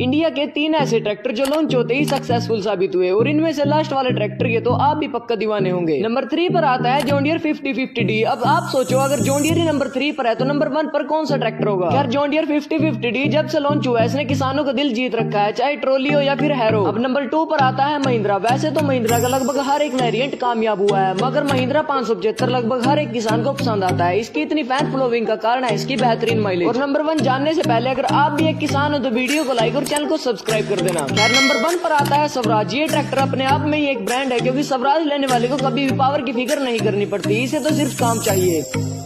India के 3 ऐसे tractor जो लॉन्च होते ही सक्सेसफुल साबित हुए और इनमें से लास्ट वाले ट्रैक्टर के तो आप भी पक्का दीवाने होंगे। नंबर 3 पर आता है जॉन डियर 5050D। अब आप सोचो अगर जॉन डियर ही नंबर 3 पर है तो नंबर 1 पर कौन सा ट्रैक्टर होगा। यार जॉन डियर 5050D जब से लॉन्च हुआ है इसने किसानों का दिल जीत रखा है, चाहे ट्रॉली हो या फिर हैरो। अब नंबर 2 पर आता है महिंद्रा। वैसे तो महिंद्रा का लगभग हर एक वेरिएंट कामयाब हुआ है, मगर महिंद्रा 575 लगभग हर एक किसान को पसंद आता है। इसकी इतनी फैन फॉलोइंग का कारण है इसकी बेहतरीन माइलेज। और नंबर 1 जानने से पहले अगर आप भी एक किसान हो तो वीडियो को लाइक और चैनल को सब्सक्राइब कर देना। खैर नंबर 1 पर आता है स्वराज। ये ट्रैक्टर अपने आप में ही एक ब्रांड है, क्योंकि स्वराज लेने वाले को कभी भी पावर की फिक्र नहीं करनी पड़ती, इसे तो सिर्फ काम चाहिए।